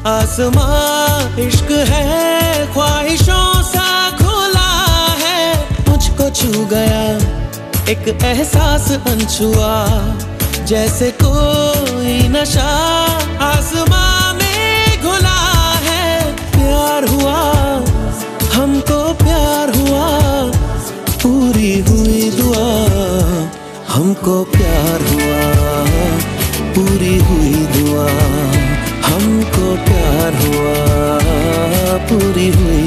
आसमां इश्क है, ख्वाहिशों सा खुला है। मुझको छू गया एक एहसास अनछुआ, जैसे कोई नशा आसमां में घुला है। प्यार हुआ हमको, प्यार हुआ, पूरी हुई दुआ। हमको प्यार हुआ, पूरी हुई दुआ। हमको प्यार हुआ, पूरी हुई